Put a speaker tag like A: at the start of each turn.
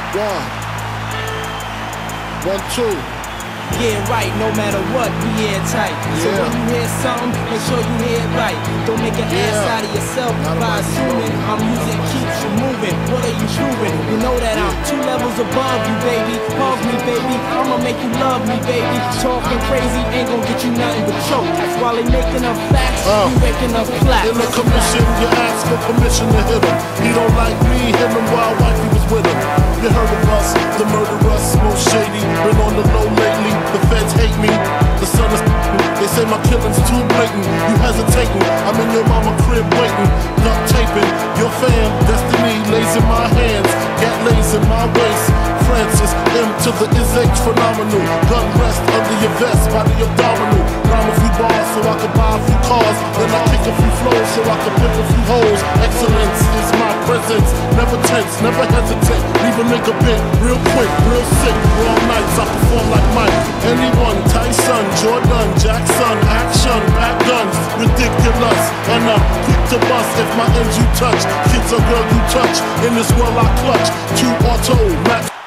A: One, two.
B: Yeah, right, no matter what, we airtight. So when you hear something, make sure you hear it right. Don't make an ass out of yourself by assuming our music keeps you moving. What are you proving? You know that I'm 2 levels above you, baby. Hug me, baby, I'ma make you love me, baby. Talking crazy ain't gonna get you nothing but choke. While they making up facts, you making up plaques.
A: In the commission, you ask for permission to hit him. He don't like me, hit him while wifey was with him. You heard of us, the murderers, most shady. Been on the low lately, the feds hate me. The son is they say my killing's too blatant. You hesitating, I'm in your mama crib waiting. Duct taping, your fam, destiny lays in my hands. Gat lays in my waist. Francis, M to the is H phenomenal. Gun rest under your vest, body abdominal. Rhyme a few bars so I can buy a few cars. Then I kick a few flows so I can pick a few holes. Excellence is my presence. Never tense, never hesitate. Leave a nigga bent, real quick, real sick. All nights I perform like Mike. Anyone, Tyson, Jordan, Jackson, action, pack guns, ridiculous. And I'm quick to bust if my ends you touch. Kids or girl you touch. In this world I clutch. 2 auto, max.